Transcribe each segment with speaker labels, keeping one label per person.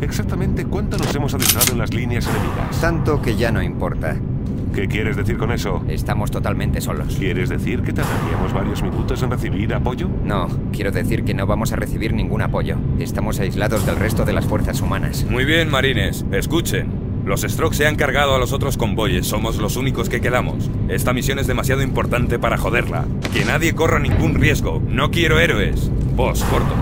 Speaker 1: Exactamente cuánto nos hemos adentrado en las líneas enemigas.
Speaker 2: Tanto que ya no importa.
Speaker 1: ¿Qué quieres decir con eso?
Speaker 2: Estamos totalmente solos.
Speaker 1: ¿Quieres decir que tardaríamos varios minutos en recibir apoyo?
Speaker 2: No, quiero decir que no vamos a recibir ningún apoyo. Estamos aislados del resto de las fuerzas humanas.
Speaker 3: Muy bien, marines. Escuchen. Los Strokes se han cargado a los otros convoyes. Somos los únicos que quedamos. Esta misión es demasiado importante para joderla. Que nadie corra ningún riesgo. No quiero héroes. Vos, corto.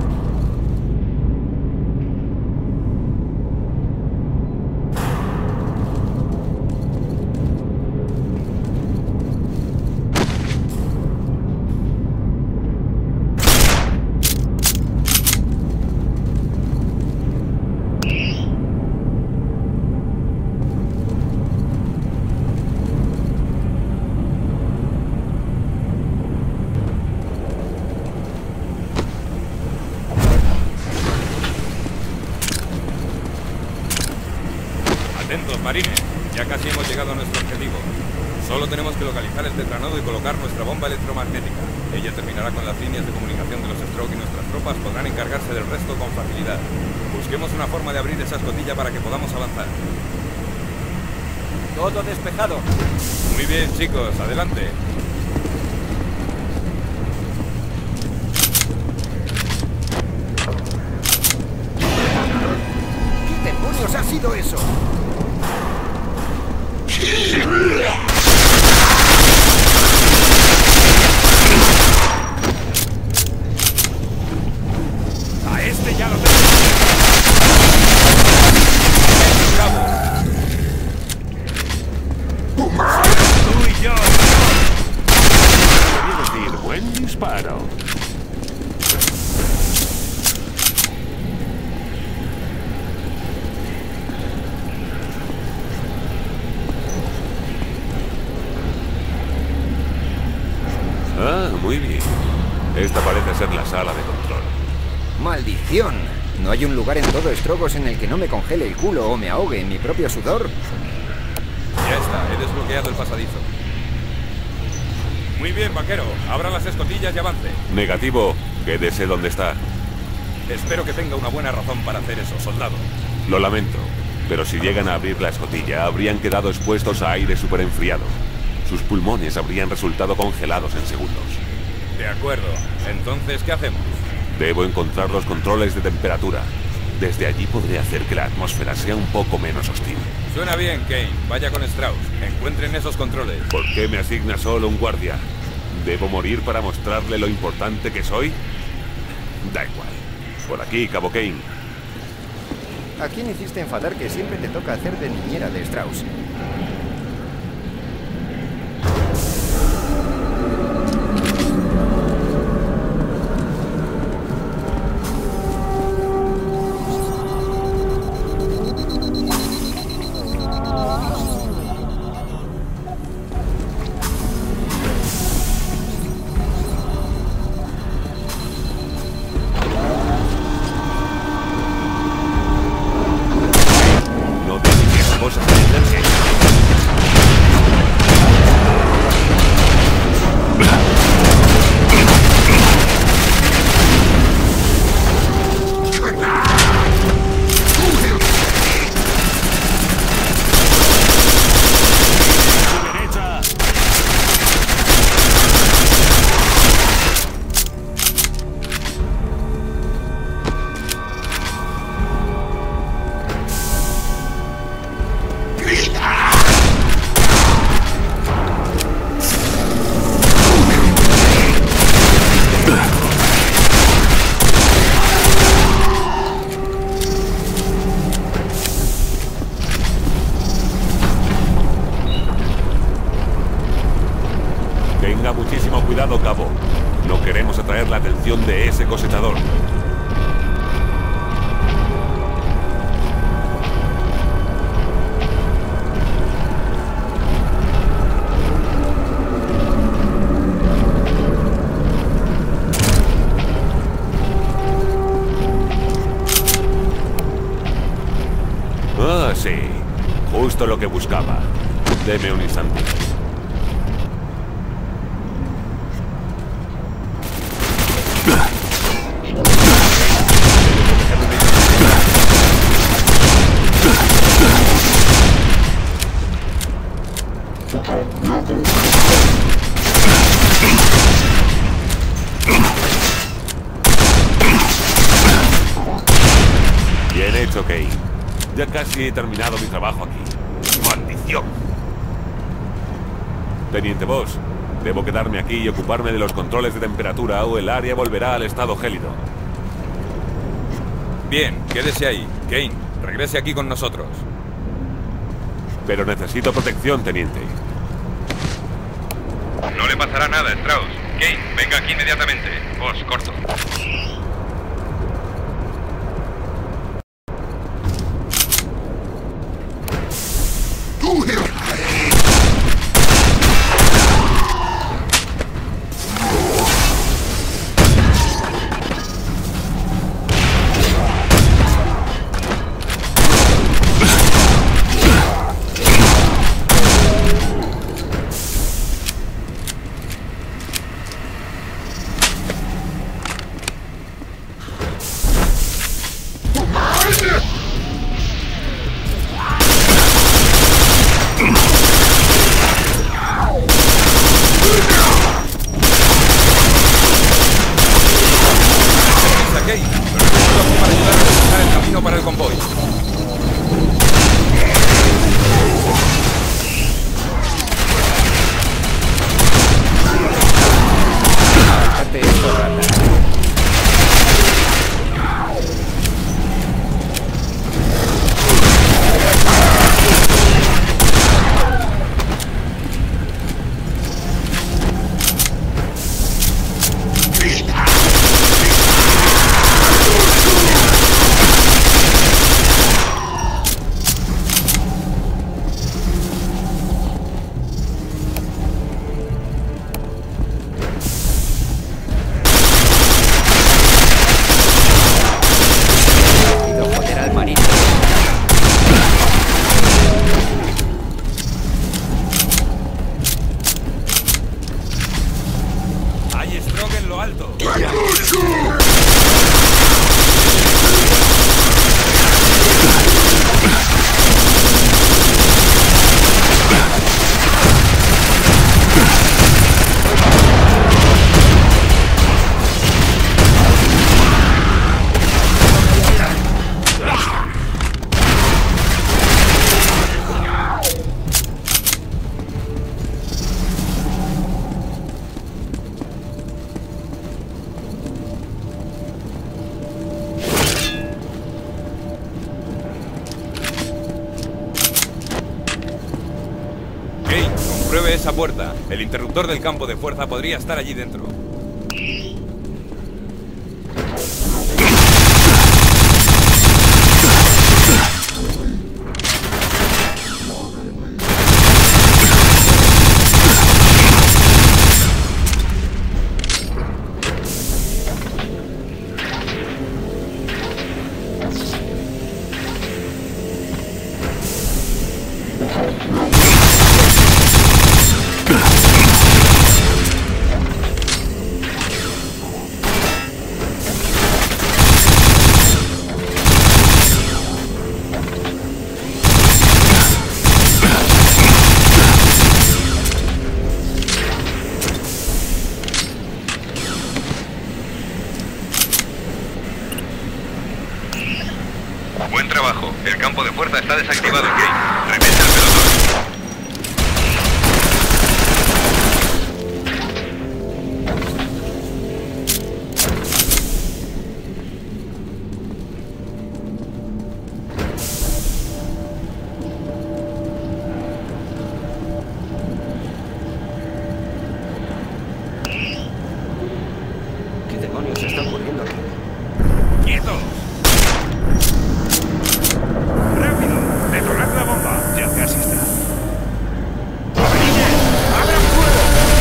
Speaker 3: Atentos, marines. Ya casi hemos llegado a nuestro objetivo. Solo tenemos que localizar el tetranodo y colocar nuestra bomba electromagnética. Ella terminará con las líneas de comunicación de los Stroke y nuestras tropas podrán encargarse del resto con facilidad. Busquemos una forma de abrir esa escotilla para que podamos avanzar.
Speaker 4: Todo despejado.
Speaker 3: Muy bien, chicos. Adelante.
Speaker 4: ¿Qué demonios ha sido eso?
Speaker 3: ¡A este ya lo tengo! ¡Cabo!
Speaker 1: ¡Tú y yo! Quería decir, buen disparo. Ah, muy bien. Esta parece ser la sala de control.
Speaker 2: ¡Maldición! ¿No hay un lugar en todo Estrogos en el que no me congele el culo o me ahogue en mi propio sudor?
Speaker 3: Ya está, he desbloqueado el pasadizo. Muy bien, vaquero. Abra las escotillas y avance.
Speaker 1: Negativo. Quédese donde está.
Speaker 3: Espero que tenga una buena razón para hacer eso, soldado.
Speaker 1: Lo lamento, pero si llegan a abrir la escotilla, habrían quedado expuestos a aire superenfriado. Sus pulmones habrían resultado congelados en segundos.
Speaker 3: De acuerdo. Entonces, ¿qué hacemos?
Speaker 1: Debo encontrar los controles de temperatura. Desde allí podré hacer que la atmósfera sea un poco menos hostil.
Speaker 3: Suena bien, Kane. Vaya con Strauss. Encuentren esos controles.
Speaker 1: ¿Por qué me asigna solo un guardia? ¿Debo morir para mostrarle lo importante que soy? Da igual. Por aquí, Cabo Kane.
Speaker 2: ¿A quién hiciste enfadar que siempre te toca hacer de niñera de Strauss?
Speaker 1: No dejes que cosas se acerquen. Tenga muchísimo cuidado, Cabo. No queremos atraer la atención de ese cosetador. Ah, sí. Justo lo que buscaba. Deme un instante. Bien hecho, Kane. Ya casi he terminado mi trabajo aquí. ¡Maldición! Teniente Boss, debo quedarme aquí y ocuparme de los controles de temperatura o el área volverá al estado gélido.
Speaker 3: Bien, quédese ahí. Kane, regrese aquí con nosotros.
Speaker 1: Pero necesito protección, teniente.
Speaker 3: No le pasará nada, Strauss. Kane, venga aquí inmediatamente. Boss, corto. Para el convoy. Compruebe esa puerta. El interruptor del campo de fuerza podría estar allí dentro. Buen trabajo. El campo de fuerza está desactivado, Kane. Regresa al pelotón.
Speaker 2: ¿Qué demonios está ocurriendo aquí?
Speaker 3: ¡Quietos! ¡Rápido! ¡Detonad la bomba! Ya casi está. ¡Abran fuego!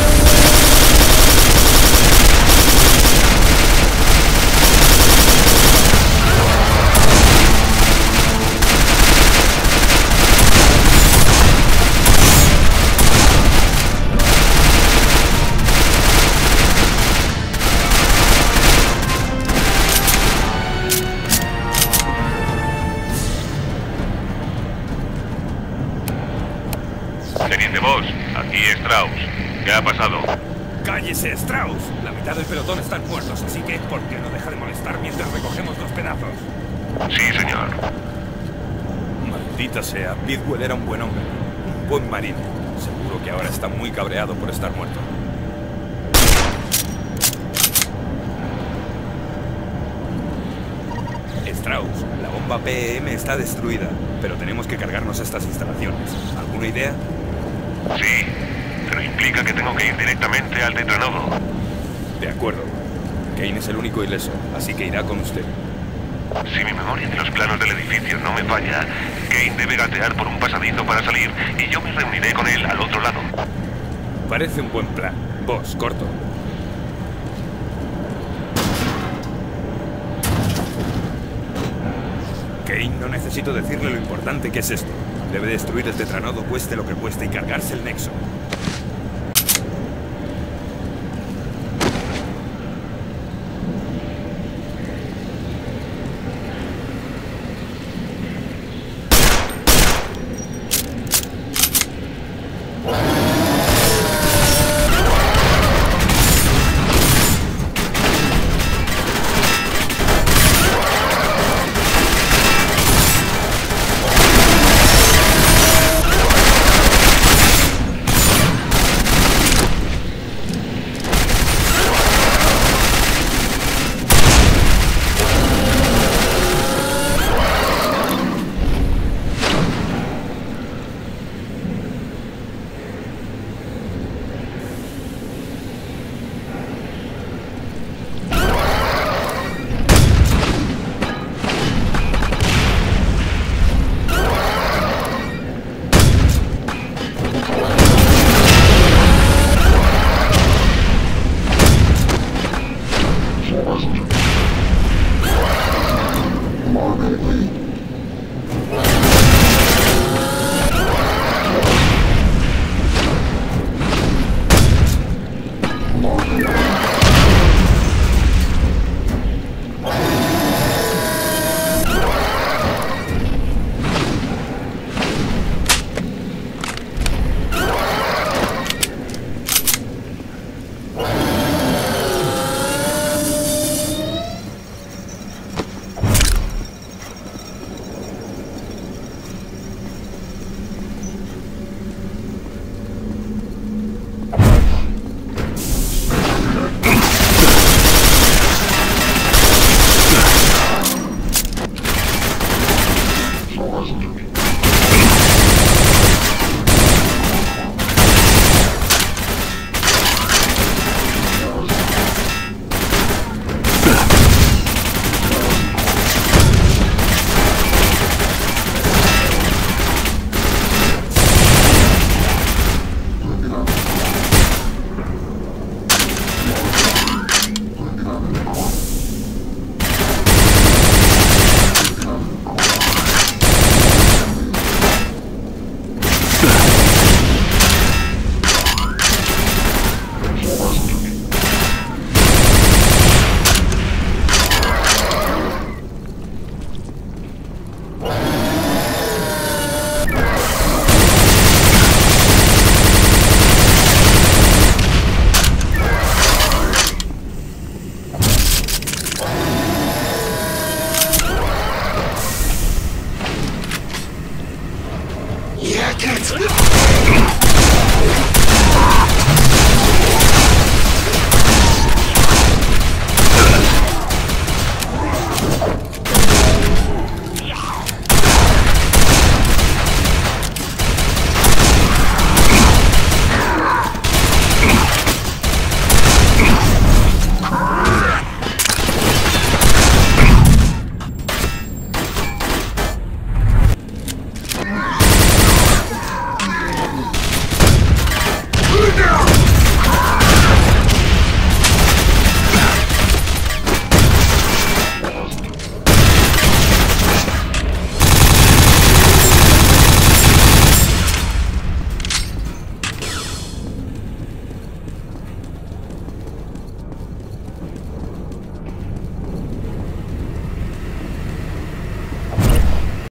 Speaker 1: Teniente Boss, aquí Strauss. ¿Qué ha pasado?
Speaker 3: ¡Cállese, Strauss! La mitad del pelotón están muertos, así que ¿por qué no deja de molestar mientras recogemos los pedazos?
Speaker 5: Sí, señor.
Speaker 3: Maldita sea, Bidwell era un buen hombre. Un buen marino. Seguro que ahora está muy cabreado por estar muerto. Strauss, la bomba PEM está destruida, pero tenemos que cargarnos estas instalaciones. ¿Alguna idea?
Speaker 5: Sí, pero implica que tengo que ir directamente al tetranodo.
Speaker 3: De acuerdo. Kane es el único ileso, así que irá con usted.
Speaker 5: Si mi memoria de los planos del edificio no me falla, Kane debe gatear por un pasadizo para salir y yo me reuniré con él al otro lado.
Speaker 3: Parece un buen plan. Vos, corto. Kane, no necesito decirle lo importante que es esto. Debe destruir el tetranodo cueste lo que cueste y cargarse el nexo.